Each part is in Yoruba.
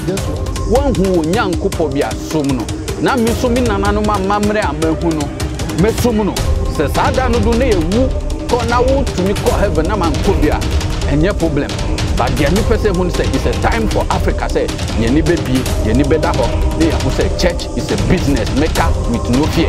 One who Nyankopo be a sumno. Na me so me nanano mamre amahu no. Me sumno. Se sada no do na ewu ko na wo tumi ko heaven na man ko bia. Any problem. But the new person who say it's a time for Africa say yeni baby, yeni beda ho. They who say church is a business maker with no fear.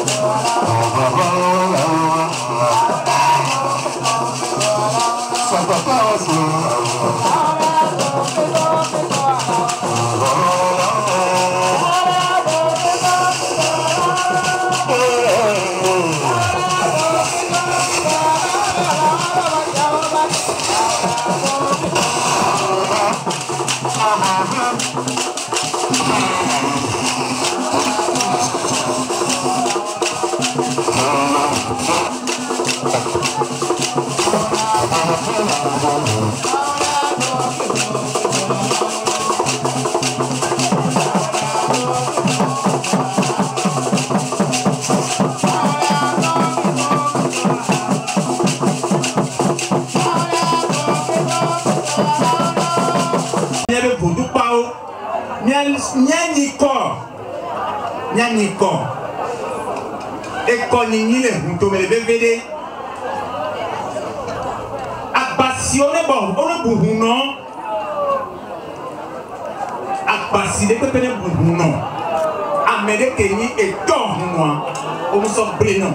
Nyaniko ekonyinyile ntomele bevede apasione bon ono buhuno apaside pepene buhuno amede kenyi eton moi ono so pleno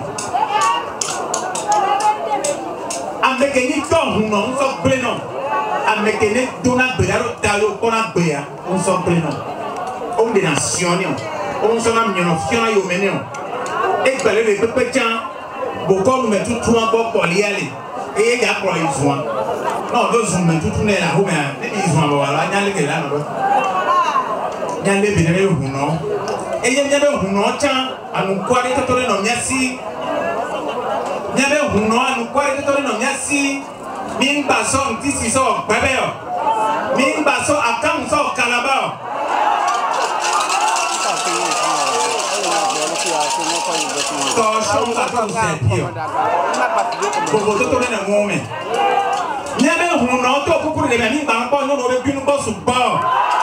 amede kenyi ton huno ono so pleno amede kenyi dona bedaro talo kona beya ono so pleno on de nation on s'en a mis en fiant au meneur et que les petits beaucoup mais tout encore pour y aller et il y a pour les soins non deux sont mais tout n'est là où mais ils sont voilà il y a les là il y a les bénévoles ou non et il y a des ou non tiens à nous quoi les totaux non merci il y a ou non à nous quoi les totaux non merci mine basson d'ici ça bébé mine basson à quand ça au Calabar. Attention à tous ces pieds. Pour vous donner un moment. Il y a un moment où vous les amis dans le nous aurait pu nous passer au bord.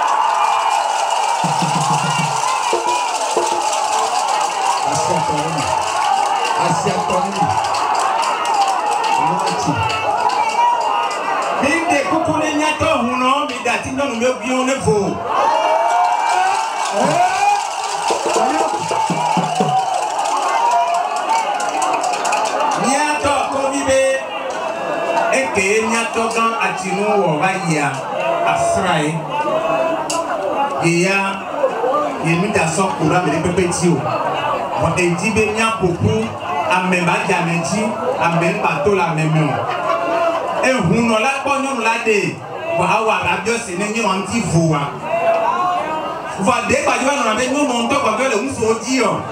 Il des coucou les niatos ou non, mais d'attendre nous mieux bien le faux. Togan atinu wo baya afrai ya yemi da so kura me pepeti o o ejibe nya poku ameba jameji ameba to la meme o ehun no la po nyonu la de wa wa la bio se ni nyonu anti voa va de pa jo na be nyonu nto ko le muso oji o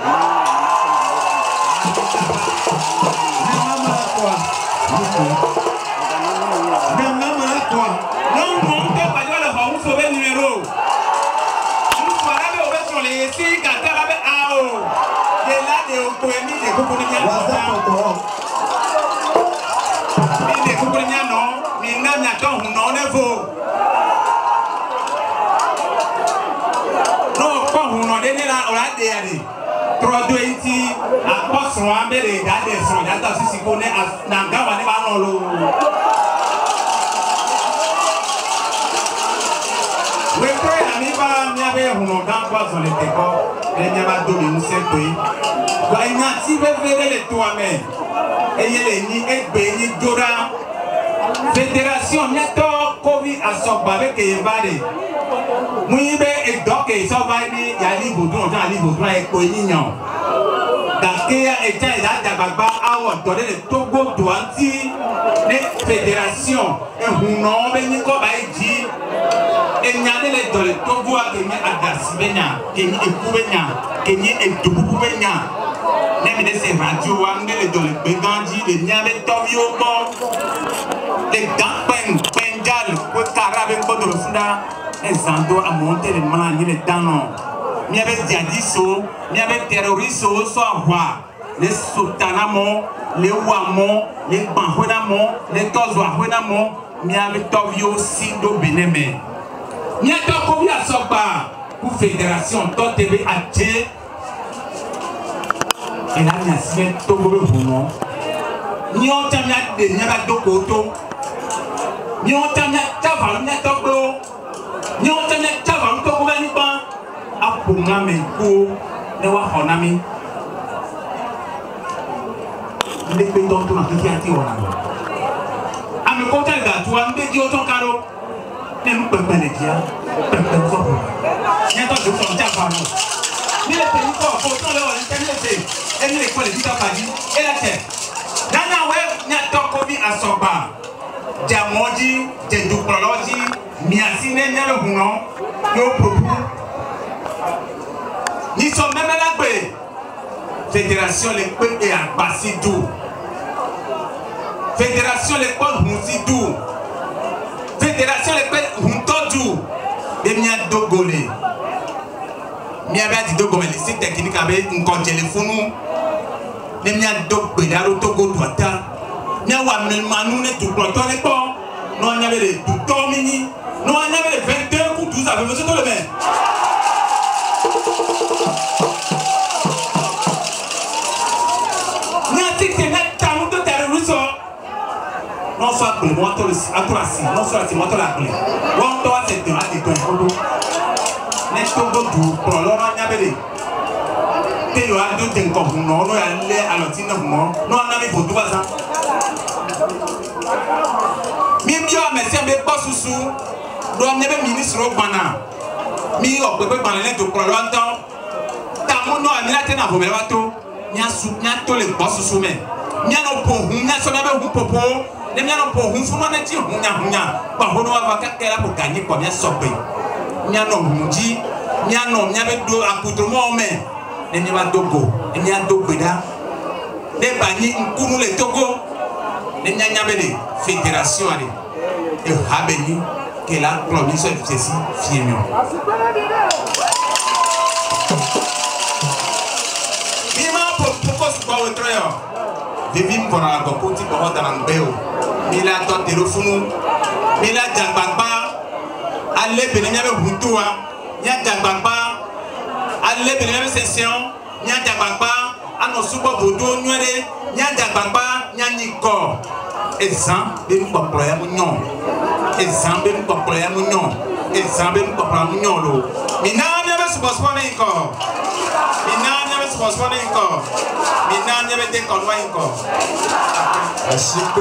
Fédération Neto Covid à Sobabe Kevade. Mouibe et donc et Sobabi Yali Boudon, Yali Boudon et Koignon. Dakia et Taïda Dababa a donné le Togo Douanti, les fédérations, et Hounon, Beniko Baïdi, et Nyane les dans le Togo à Kenya à Dassibena, Kenya et Koubena, Kenya et Touboubena. Les radios, les dans le Begandi, les Nyame Tovio, les Dampen, Bengal, le Karaben Kodrosunda, les Zando à monter les malades, les Danon. Il y avait Diadiso, il y avait terroristes, soit roi, les Sotanamon, les Ouamon, les Banhuenamon, les Tozoahuenamon, il y avait Tovio Sido Beneme. Il y a combien à Soba pour Fédération TV AT. Et là, il y a semaine Togo Bounon. Ni on t'a mis des Nyabadokoto. Ni on t'a mis Tavan Natogo. Ni on t'a mis Tavan Togo Vaniban. A pour moi, mais pour ne voir Honami. ndekpe dɔn to na kiki ati wɔna lɔ ame kɔta le gatua nbe di o tɔn ka do ne nu pɛpɛ le dia pɛpɛ sɔrɔ nyɛtɔ do sɔrɔ ja fa mo ne le pe nkɔ ko tɔn le wɔ ne tɛ ne le se eni le kɔ le ti tɔ ka di e la tɛ nana wɛ nyatɔ ko bi asɔgba jamɔdzi dzedukplɔlɔdzi miasi ne nye le hunɔ y'o propu nisɔn mɛmɛ la gbe fédération le kpe e agbasi du fédération le kpe hunsi du fédération le kpe huntɔ du be mia dogo le mia be adi dogo me le si technique abe nkɔdzele funu ne mia do gbeɖa ɖo togo du ata mia wa manu ne dukplɔtɔ le kpɔ n'onya be le dutɔ mi nyi n'onya be le 22 ku 12 abe monsieur to le mɛ. Non soit appelé, moi to assis, non soit assis, moi to l'appelé. Moi to a cette à des temps kodo. Next to go to pour l'ora nyabele. Te yo ado ten ko no no ya le alotina mo. No na mi bodu baza. Mi bio amese be posusu. Do nyebe ministre ogbana. Mi o pepe gbana le to pour l'ora ntan. Ta mo no amila te na bo me bato. Nya su nya to le posusu me. Nya no po hu nya so na be hu popo. Ne mia no po hu fu no na ti hunya ba hono wa ka kera po ganyi kwa mia sope mia no hunji mia no mia be do akutromo me ne mia ba dogo ne mia dogo da ne bani nkunu le togo ne mia nya be de fédération ale e habeni que la province de ceci fiemio bima po pokos kwa wetroyo vivim kona la kokoti ko hotana mbeo mila to telefonu mila jagbagba ale bene nyabe huntua nya jagbagba ale bene nyabe session nya jagbagba ano subo bodo nwere nya jagbagba nya niko ezan be mpopro ya munyo ezan be mpopro ya munyo ezan be mpopro munyo lo mina nyabe subospone nko mina nyabe subospone nko mina nyabe de konwa nko Asiko.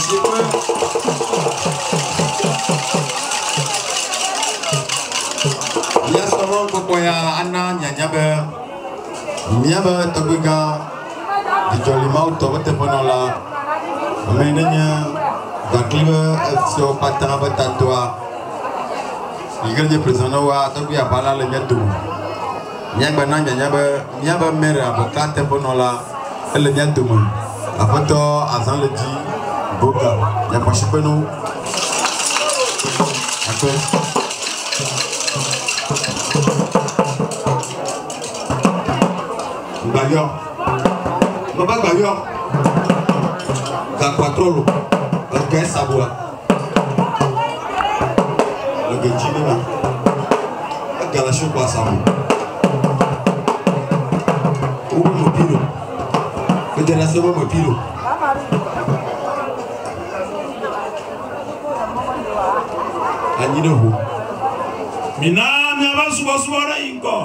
Ya sama kokoya ana nyanyabe. Miabe tobiga dijoli mau to telefonola. Menenya baklibe FCO patanga betatwa. Igel president wa tobi abala le nyetu. Nyagba na nyanyabe miabe mere aboka telefonola ele nyetu mo. Apoto azan le di boga ya pashipeno akwe bayo baba bayo ka patrolo ka sabua le gejini ma agala sho kwa sabu o mo pilo fédération mo pilo anyino ho minanya basubasubara inko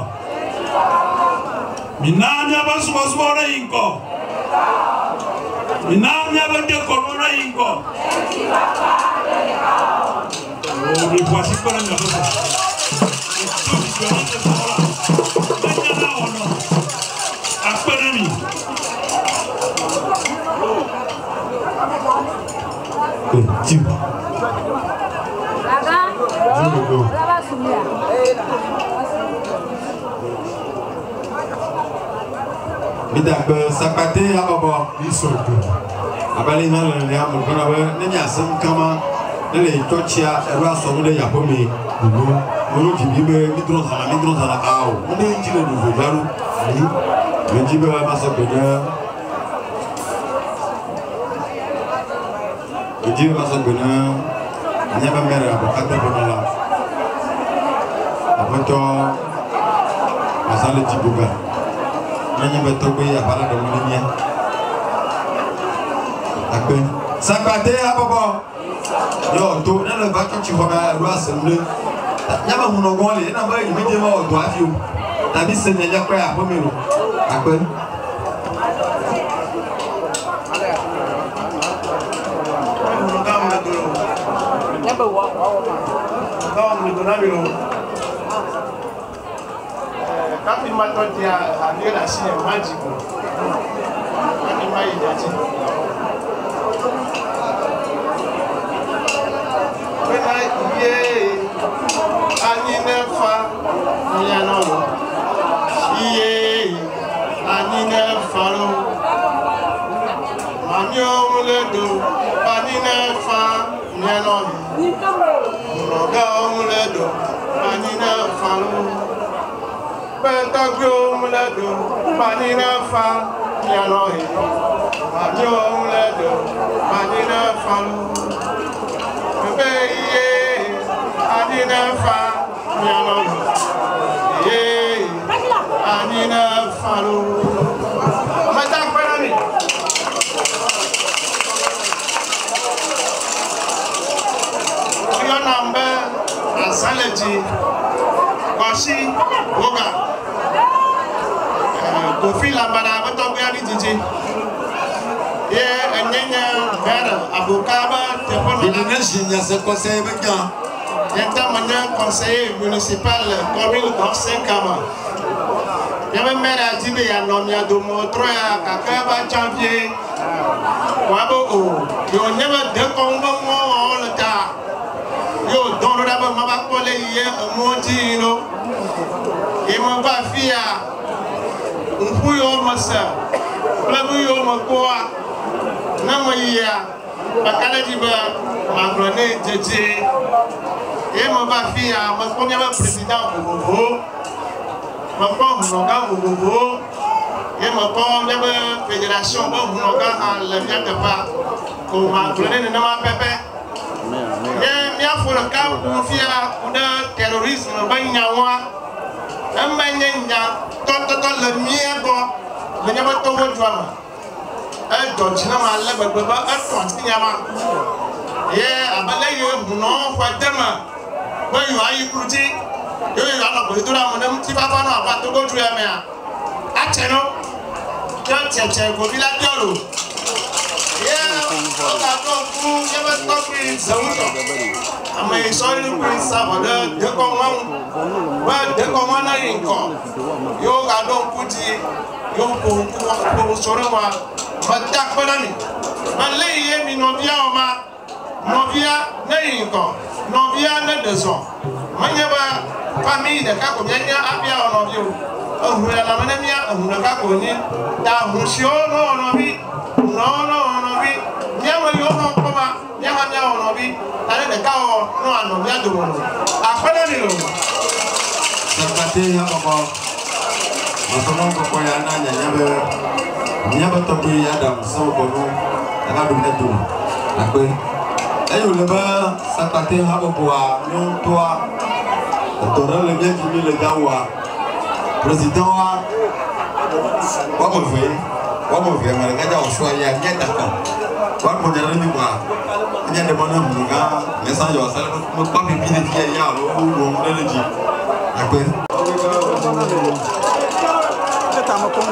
minanya basubasubara inko minanya bende korona inko o mi kwasi para na rosa Bidak sapate ababo isoto abali na le ya mo kona we ne nya sem kama ne le tochia ewa so mo de yapomi mo di bibe midron sala awo mo de njile do jaru ni me jibe wa maso benya jibe maso benya nya ba mere abokate bonala apoto masale jibuga nanya betobe ya para de molinia akpe sakate ababo yo to na le ba kichi ko ba ru asemle nyama huno gole na ba yi meje ma odo afio tabi se nya kwa apomero akpe Kami matot dia hadir asli magic. Kami mai jadi. Benar ye, ani nefa, ni anono. Ye, ani nefa lo. Manyo muledo, ani nefa, ni anono. Muroga muledo, ani nefa lo. Betagyo muledo, ani nefa, ni anono. Manyo muledo, ani nefa lo. Ye, ani nefa, ni anono. Ye, ani nefa lo. Mata kwenani. Nambe asaleji kwasi woga kofi lambara betogbe ani jiji ye enyenya vera abokaba tepono Indonésie c'est conseil began yenta manya conseiller municipal commune d'Orsenkama yame maire ajibe ya nomia do motro ya kakaba janvier wabo o yo nyeba de kongo mo le ta yo don lo daba maba kole ye montino e mo ba fia mpuyo masa plabu yo makoa na mo ya bakala diba magrone jeje e mo ba fia mo ko nyaba president bobo mo ko mnoga bobo e mo ko nyaba fédération bobo mnoga en le bien de pas ko magrone na ma pepe Mia pour le cas où de terrorisme, le mien, le Yamato drama. Un dodgina, ma lèvre, un continama. Yeah, I believe you know what them. When you are you pretty, you are not going to do them, Tipapano, but to go to Yamea. Acheno, just check with Villadolo. Yeah, never stop in Zamuto. I may sorry to bring some of the command, but the commander in call. You are don't put it, you go Soroma, but that for me. But lay me Novia, Novia, Nainco, Novia, Nederson. Whenever family the Caconia appear on you. Oh, we are Lamania and the Caconi, that will show no me. No. Nyama yo no koma, nyama nyama no bi, ale de ka o no ano bia do no. Akwala ni lo. Sakate ya baba. Masomo ko ya na nyaba to bi ya dam so ko no. Aka do ne do. Akwe. Ayo le ba sakate ha baba wa nyon toa. To ra le bien kimi le jawa. Président wa ko fe. Wa mo fe ma ga jaw so ya nya da ko. Kwa mo jara ni kwa nya de bona muga message wa sala mo pa bi bi de ti ya lo mo de le ji akwe ta mo ko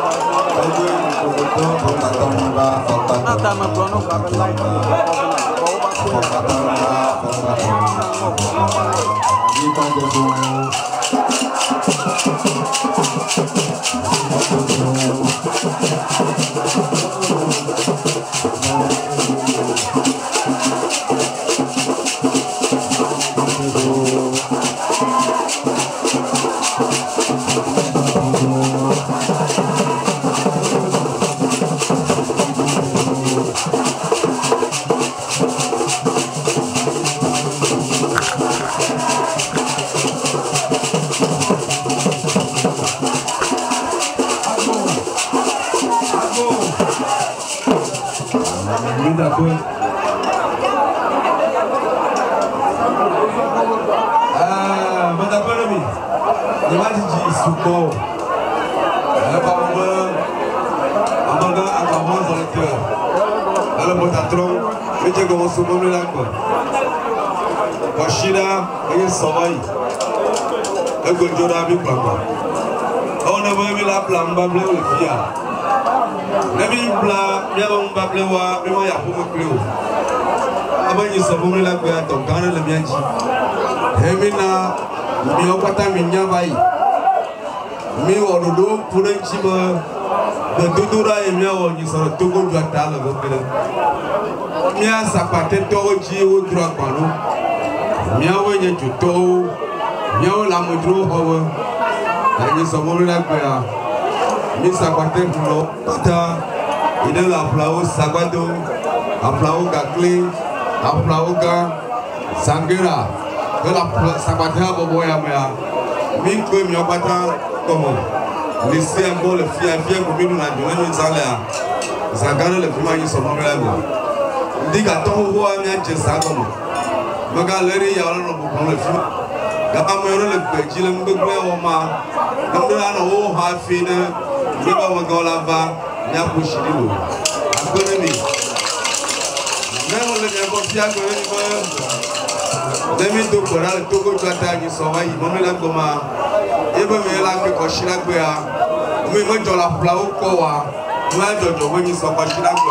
Nami bla dia bang bablewa memang ya pun kleu. Abang ni sebelum ni lagu ya tongkar le mianji. Hemina mi opata minya bai. Mi orudo pulen ciba bedudura e mi awo ni so togo jata le bokele. Mi a sapate to ji o dura kwano. Mi awo ye juto. Mi awo la modro howo. Ani sebelum ni lagu ya. Mi sapate pulo pata ide la plao sabado a plao gakle a plao ga sangera de la sapate a bobo ya mea mi ko mi opata como lycée en le fia ko mi na jona ni sala zagara le fima yi so mo la go diga to ho wa mi anje sa como maga leri ya lo bo ko le fima ga ba mo le pe ji le ngbe o ma ngbe na ho ha fi na ni ba mo go la va ya ko shiri lo agbere mi me mo le ko fi agbere ni ba demi do kora le to go jata ni so wa yi mo me la go ma e ba me la ko shira gbe a mi mo jo la pla o ko wa mo a jojo wo ni so ko shira gbe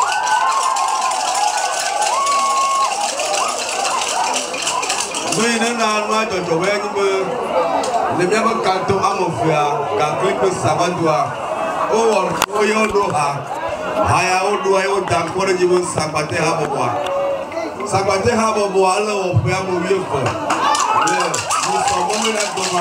mi ne na no a jojo wo ni mo le mi ba ka to amofia ka ko sabadua o yo do ha haya o do ayo dan ko re jibo sapate ha bobo ala o pe amo wi ko le ni so mo mi la do ma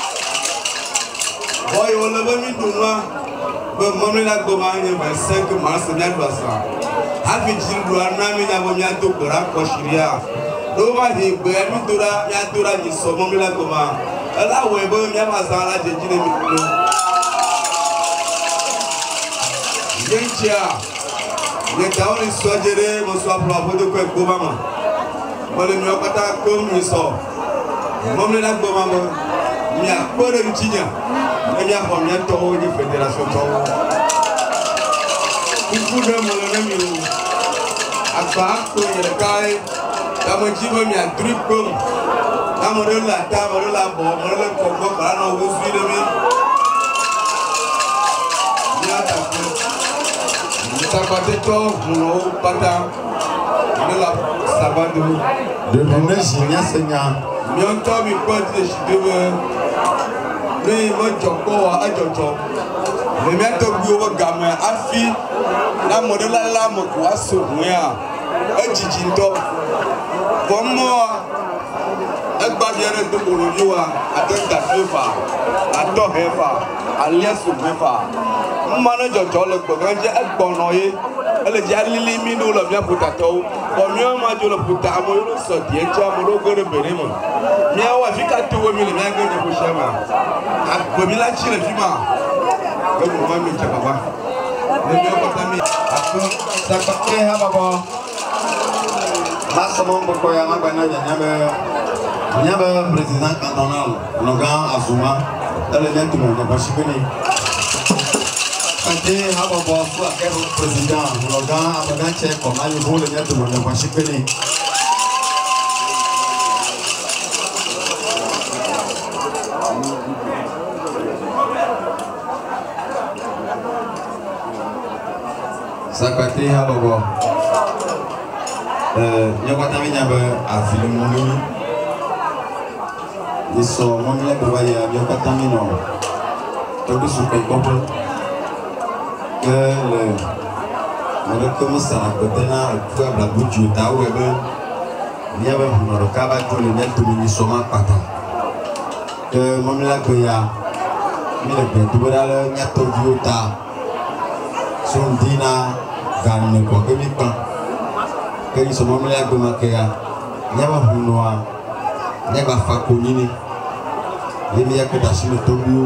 oy o le ba mi do ma be mo mi la do ma ni 25 mars na do sa ha fi jin do na mi na bo mi ato ko ra ko shiria do ba di gbe mi do ra ya do ra ni so mo mi la do ma ala we bo mi ma sa la je jine mi do Yentia, les gens ils sont gérés, mon soir pour avoir de quoi comme maman. Moi le mieux pas comme ils sont. Moi me la comme maman. Il y a pas de mitinia. Il y a combien de temps de fédération temps. Beaucoup de monde le même. À part que le caille, la moitié me y a truc comme. La modèle la table, la bombe, le coco, là non vous suivez de moi. Sapate to no pata de la sabado de bonne signa senya mi on to mi ko de shidebe ni mo joko wa ajojo le mi to gbi owo gamma afi na modela la mo ko aso ya ejiji ndo bomo egba biere to boro yiwa atenta fefa ato hefa alias mefa mmanu jojo le gbogan je egbono ye ele je alili mi no lo mi aputato o mi o ma jo lo puta amo yo so die cha mo ro gore bere mo mi awa fi ka to mi le na go ne ko shema agbo mi la chi le fi ma ko mo ma mi cha baba le mi o ko ta mi ako ta ka ke ha baba masamo ko ya ma bana nyabe président cantonal Logan Azuma ele vient tout le monde pas chibeni Ante haba boss akero président Logan abaganche ko ayo bole nyato mo na shikeni Sakate haba bo nyakata minyaba afilimu ni iso mo le ko ya nyakata mino to bisu ko ko que le commence à côté là pour la bouche de ta web il y avait un recaba pour le net de l'insoma pata que mon la que ya mi le bien tout là le nyato viota son dina gagne ko que mi pan que ils sont mon la que ma que ya il y avait un noir il y avait fa konini il y a que ta chine tobio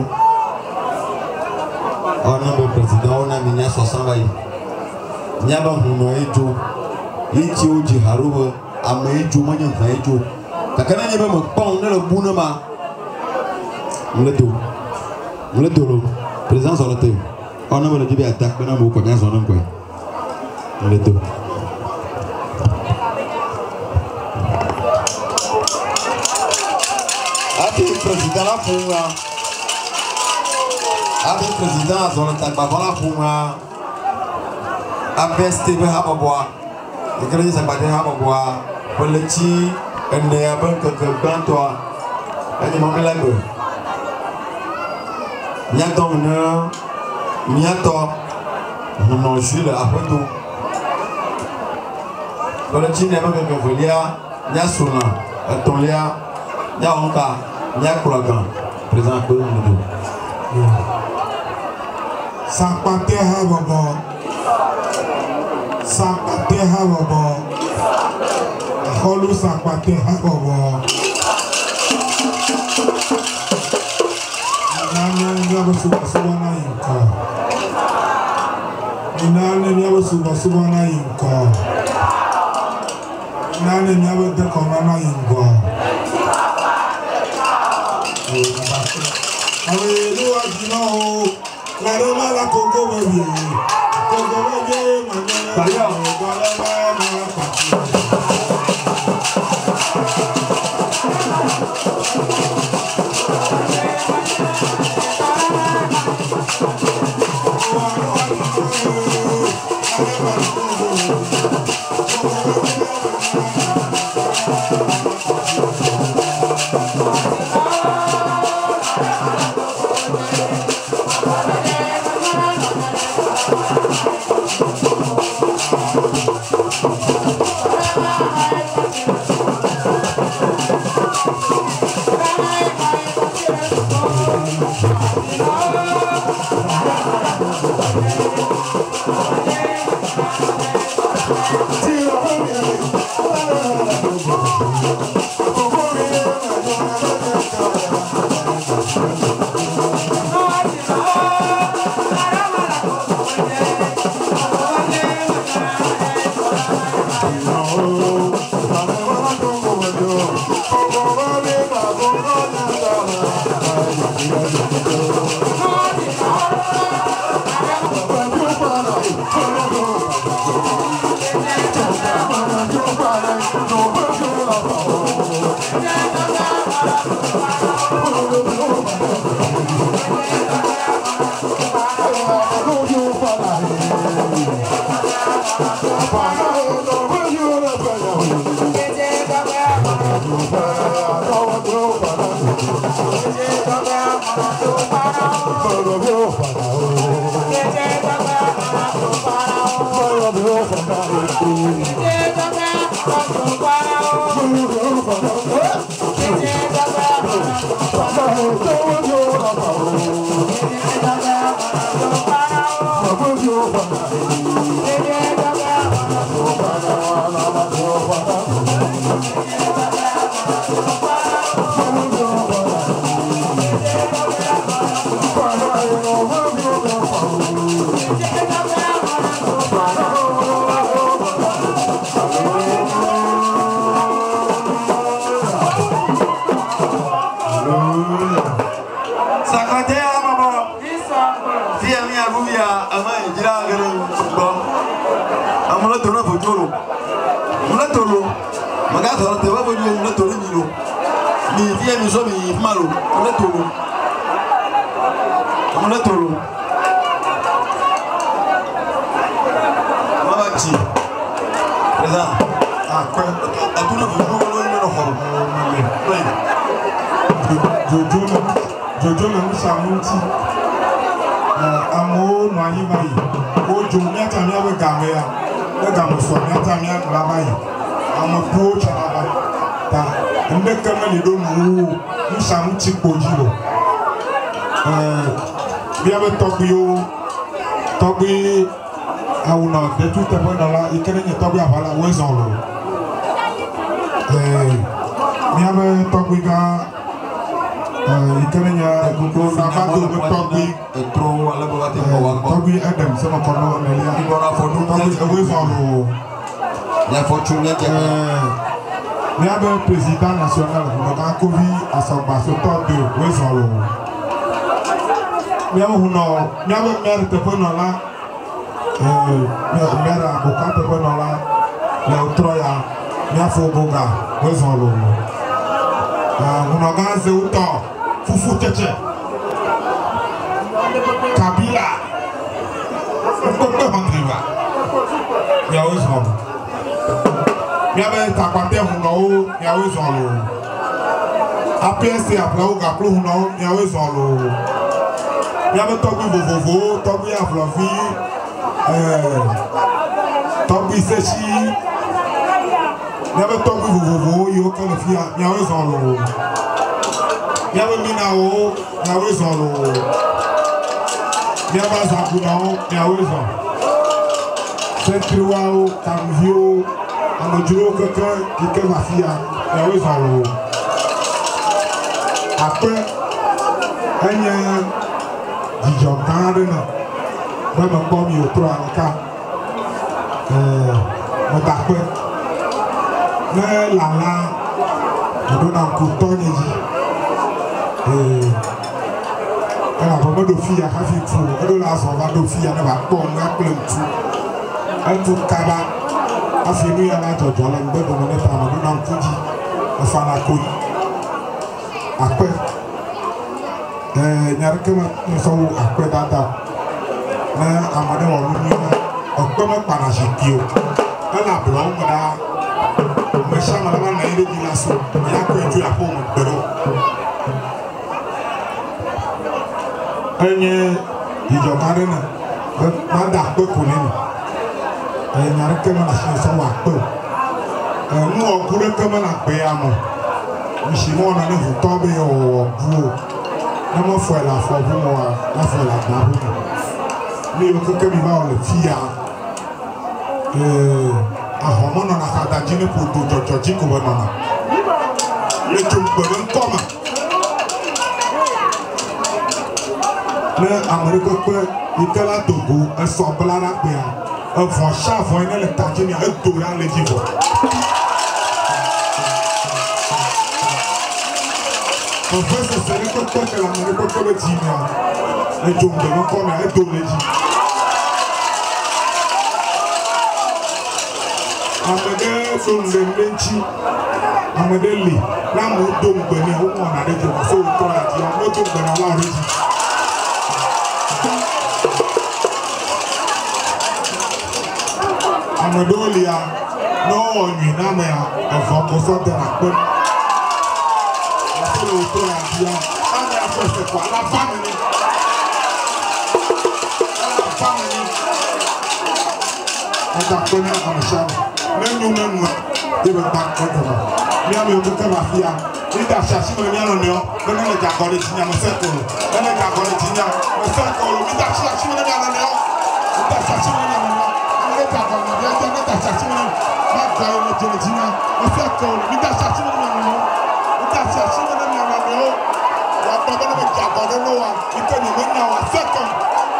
on a président on a mis 60 bayi nyaba huno ejo yiti oji haruwa ama ejo manyo fa ejo takana nyaba mo pon na bu na ma mleto lo président sorote on a me dibi attaque na mo ko nya so na ko mleto ati président la funga Avec le président, on a fait la abeste be ha boboa ikere sa bade ha boboa politi ene aban que bantoa ani mo melago nya domna nya to non jule apoto politi ne ba que volia nya suna atolia nya onka nya kulagan présent ko mudo Sapate ha bobo Holu sapate ha bobo Nane nyabo suba na yinka Nane nyabo suba na yinka Nane nyabo deko na yinka Awe luwa jino la roma la coco baby président national de Kovi à son bassoteur de Wesolo. Maire de Bonola, maire avocat de Bonola, Léotroya, maire Fogoga, Wesolo. On organise autant, Foufou Tchétché, Kabila, miabe takwate huno miawe zolo APSC aplau gaplo huno miawe zolo miabe togu vovovo togu ya fluffy togu seshi miabe togu vovovo yo kalifia miawe zolo miabe minao miawe zolo miabe zakuno miawe zolo Central Tamvio Amojuro quelqu'un qui est ma fille et oui zolo après un Dijon Garden même un bon mieux trop en cas mon tapé mais là on donne un coup de tonne et elle a vraiment de filles à faire tout elle a son va de filles à ne va pas on a plein de tout elle tout kaba a fini à la jojo la mbe de mon état ma dona nkuji afa na koyi après nyarke ma so après dada na amade wo ni na okpo me para jipio ala bro ngada me shama na na ile di laso ya ko eju apo mo bero enye dijokare na ma da pe ko ni nyarke ma na so wa pe mu okure ke ma na pe amo mishimo na ne vuto be o buo na mo fo la fo bu mo na fo la na bu mi o ke mi ba o le fia ahomo na na kada jine po do jojo ji ko ba na le tumbo ben koma le ameriko pe ikela Togo e so blara pe a fo sha fo ene le tajini a do ya le jibo en fait c'est le côté que la manière que le dit mais le jombe non comme a do le dit amade so ndenchi amade li la mo do ngbe ni o mo na de jo so to ati o mo do ngbe na la ori Amadolia no onyi na me a foko so de na pe la so to ati a na so se kwa la family ata ko na amsha menyu menyu de be ta ko ko mi ami o ko ma fia ida shashi mo mi ano ne o me ne ja ko le tinya mo se ko me ne ja ko le tinya mo se ko mi da shashi mo ne ano ne o ida shashi mo ne ano ne o me ta ko na ya ne ta shashi mo ma ga le tinya mo se ko mi da shashi mo ne ano ne o ida shashi mo ne ano ne o ya pa ko me ja ko le no wa ite ni me na wa se ko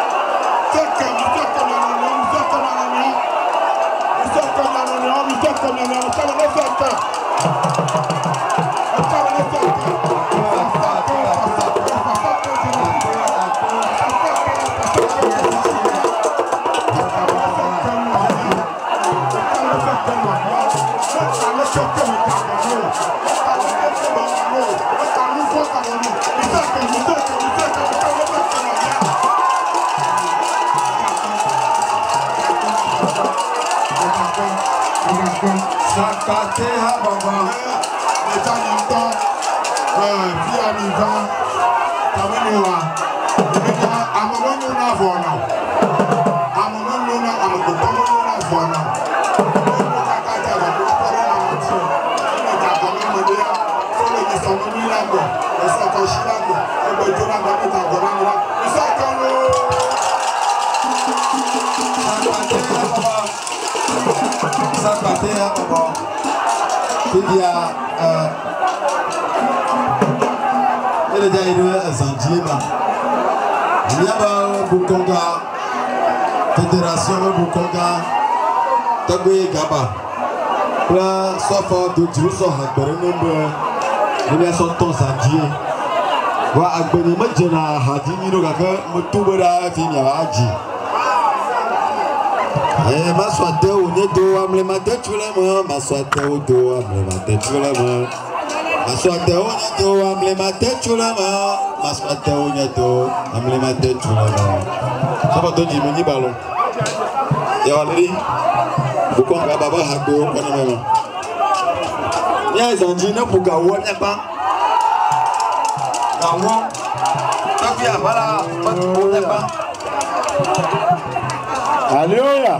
Sakateha baba etanito via miva tameniwa amamonu na vona amamonu na amakotomo na vona akata la pare na mati eka kama modia sole ni somoni lango esa ko shilango ebe jona ba meta gona ni isa kanu Sakateha baba Dia ele já iria Zanzibar. Yaba Bukonga Fédération Bukonga Tagwe Gaba. Pra só falta de uso hakbere nombre. Ele só ton Zanzibar. Wa agbeni majena hadini no kaka mutubara finya aji. Maswate ou ne do amle mate tulema maswate ou do amle mate tulema maswate ou ne do amle mate tulema maswate ou ne do amle mate tulema saba to ji meni balo ya wali Bukonga baba hakbe o kona mama Mia zanji ne pour gawo ne pas. Gawo. Tapi abala pas ne pas. Alléluia.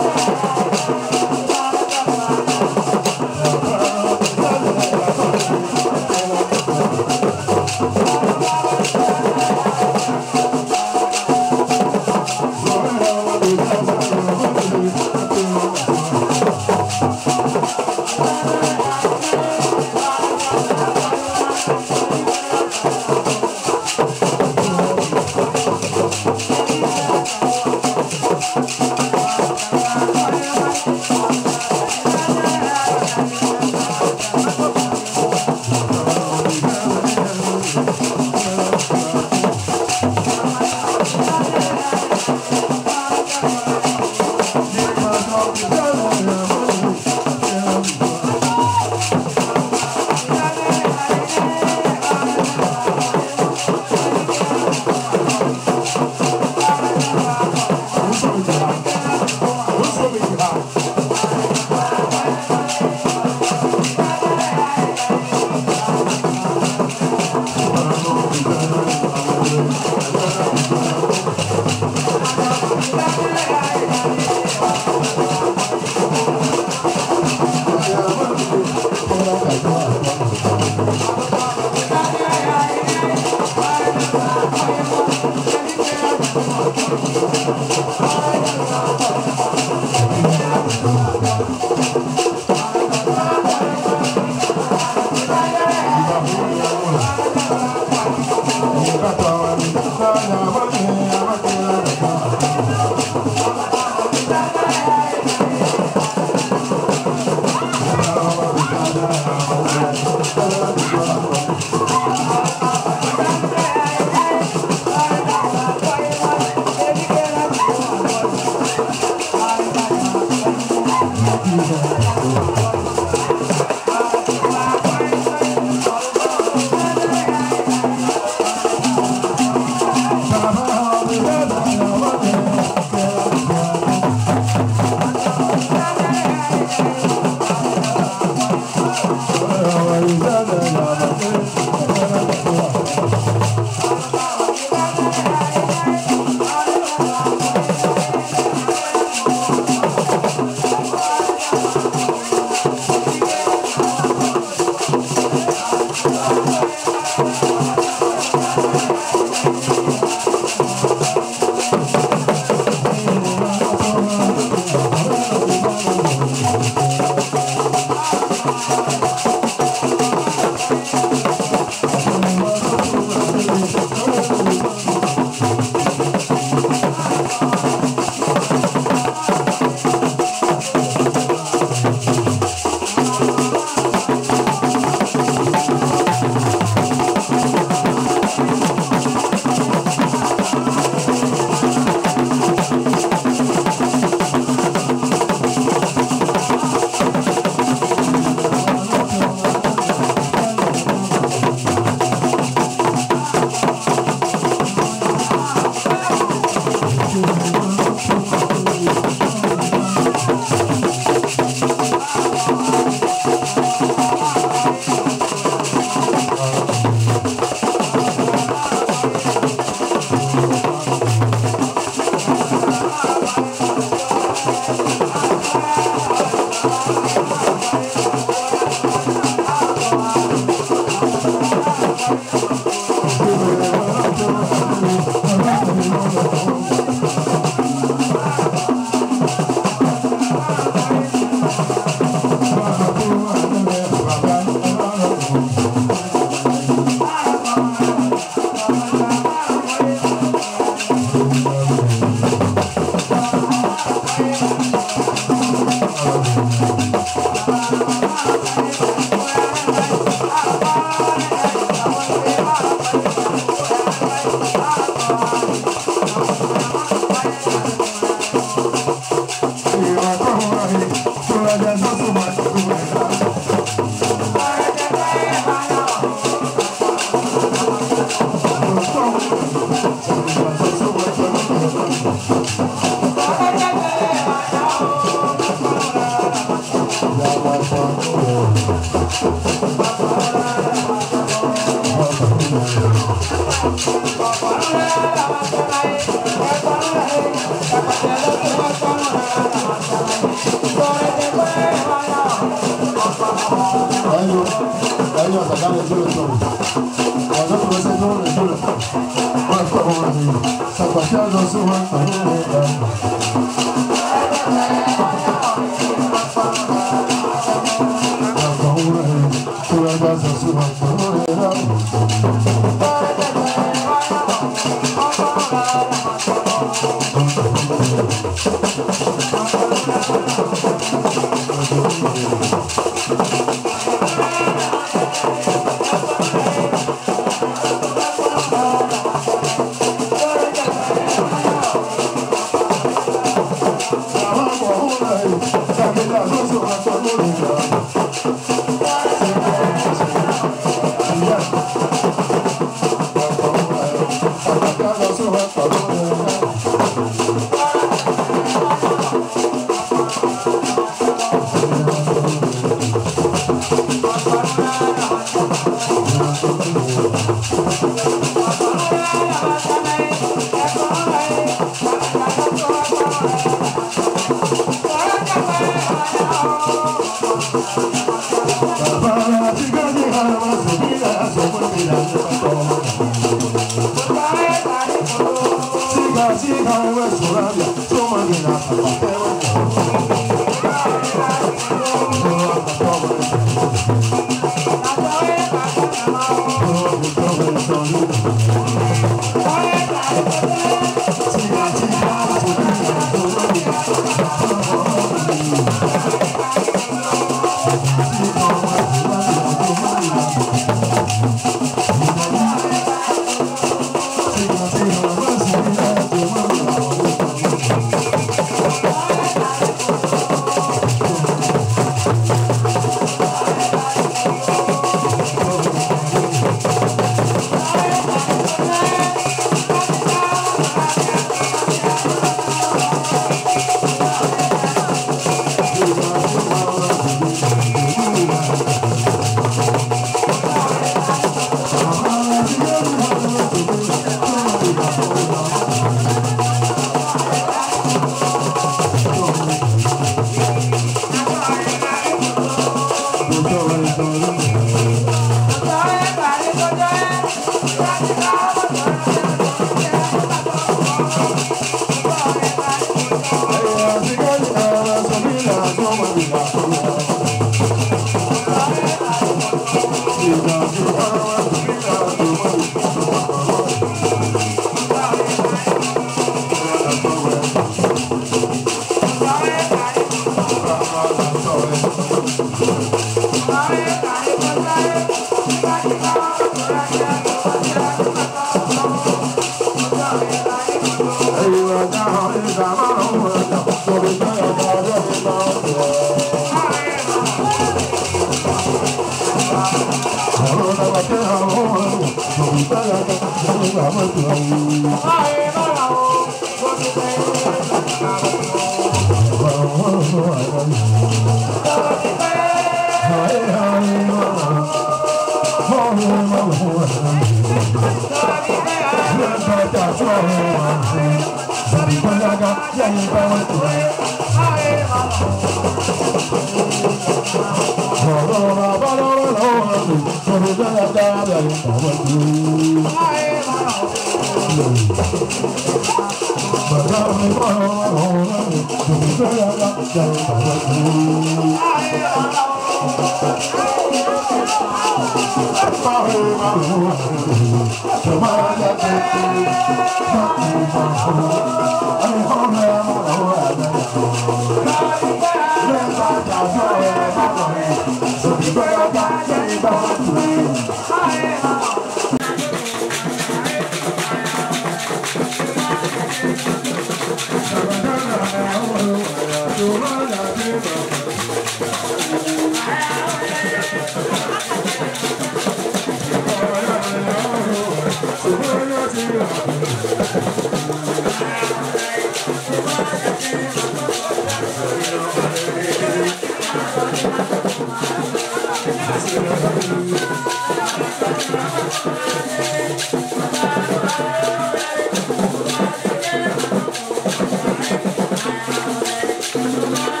Thank you.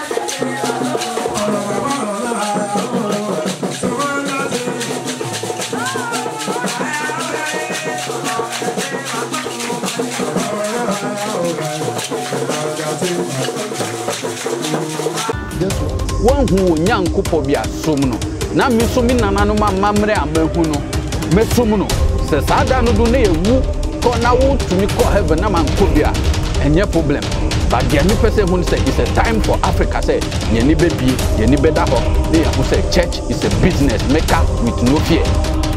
One who Nyankupo be a sumno. Na mi sumi nanano ma mamre amehuno. Me sumno. Se sada no do ne wu ko na wo tumi ko heaven na man ko bia. Enye problem. But the only person who say it's a time for Africa say ye ni be bie, ye ni be da ho. They who say church is a business maker with no fear.